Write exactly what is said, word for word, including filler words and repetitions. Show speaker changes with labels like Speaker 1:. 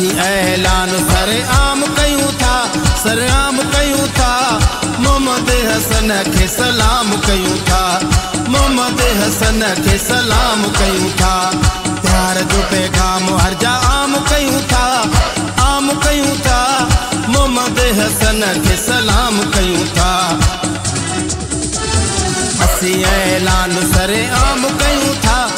Speaker 1: असी ऐलान सरे आम कयूं था, सरे आम कयूं था, मोहम्मद हसन के सलाम कयूं था, मोहम्मद हसन के सलाम कयूं था। प्यार जो पैगाम हर जा आम कयूं था, आम कयूं था, मोहम्मद हसन के सलाम कयूं था। असी ऐलान सरे आम कयूं था,